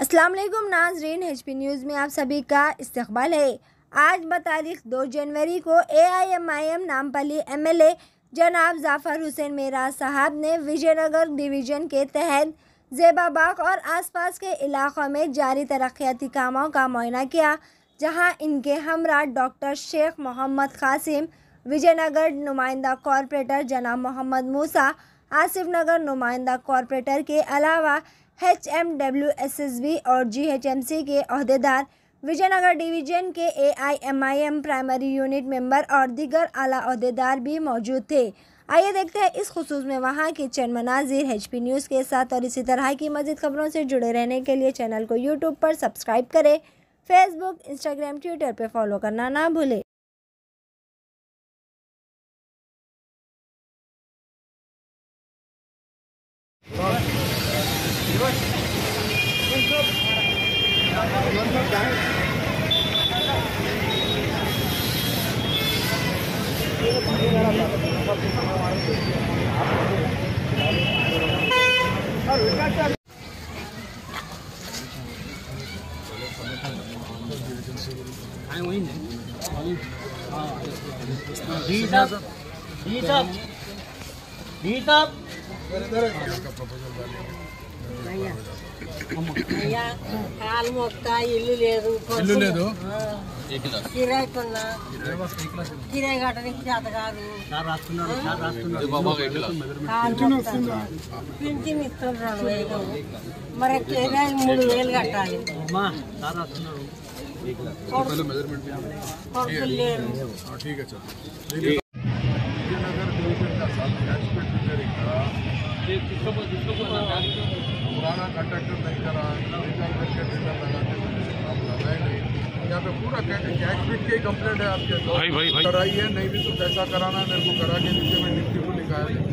अस्सलाम वालेकुम नाज़रीन, HP न्यूज़ में आप सभी का इस्तकबाल है। आज बतारीख 2 जनवरी को AIMIM नामपल्ली MLA जनाब जाफ़र हुसैन मेराज साहब ने विजयनगर डिवीज़न के तहत ज़ेबाबाग और आसपास के इलाक़ों में जारी तरक्याती कामों का मुआयना किया, जहां इनके हमरा डॉक्टर शेख मोहम्मद कासिम, विजयनगर नुमाइंदा कॉरपोरेटर जनाब मोहम्मद मूसा, आसिफ नगर नुमाइंदा कॉरपोरेटर के अलावा HMWSSB और GHMC के अहदेदार, विजयनगर डिवीज़न के AIMIM प्राइमरी यूनिट मेंबर और दीगर आला अहदेदार भी मौजूद थे। आइए देखते हैं इस खुसूस में वहाँ के चंद मनाज़िर HP न्यूज़ के साथ। और इसी तरह की मज़ीद खबरों से जुड़े रहने के लिए चैनल को YouTube पर सब्सक्राइब करें, फेसबुक, इंस्टाग्राम, ट्विटर पर फॉलो करना ना भूलें। ఇల్లు లేదు కిరాయి కొన్నా కిరాయి కట్టడానికి చేత కాదు, పింఛన్ ఇస్తున్నారు 2,000, మరి కిరాయి 3,000 కట్టాలి. కొడుకులు లేరు. पुराना कंट्रैक्टर नहीं करा, यहाँ पे पूरा कैश फिट की कंप्लेंट है आपके भाई कराई है, नहीं भी तो कैसा कराना है मेरे को करा के नीचे में निफ्टी को लिखा है।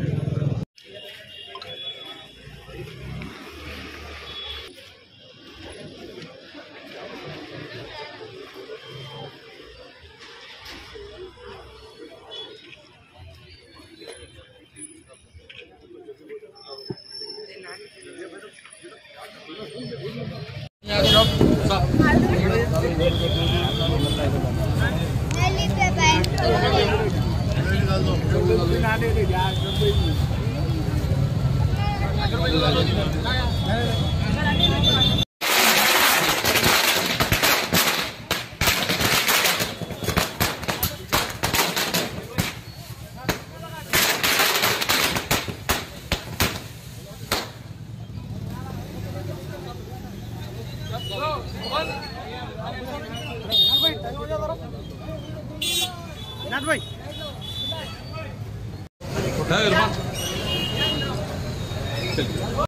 भाई